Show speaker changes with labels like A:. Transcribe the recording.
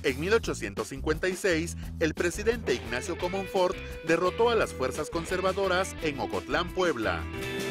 A: En 1856, el presidente Ignacio Comonfort derrotó a las fuerzas conservadoras en Ocotlán, Puebla.